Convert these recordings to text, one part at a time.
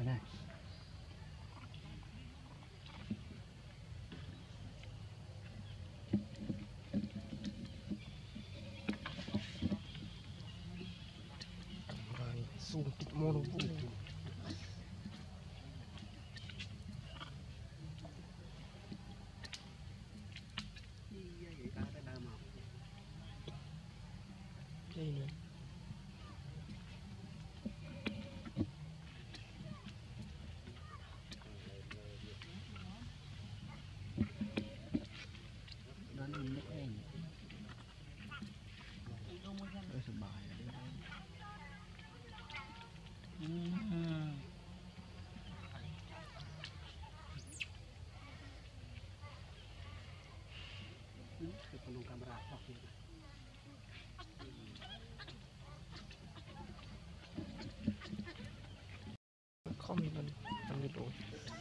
này xuống tích môn vũ đây nữa đó là nước anhสบายpenuh kamera không mình ăn cái đồ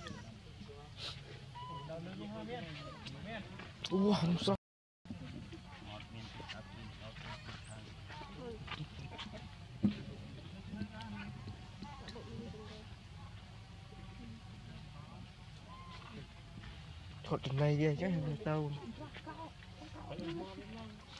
không sao thuật này đi chứ tao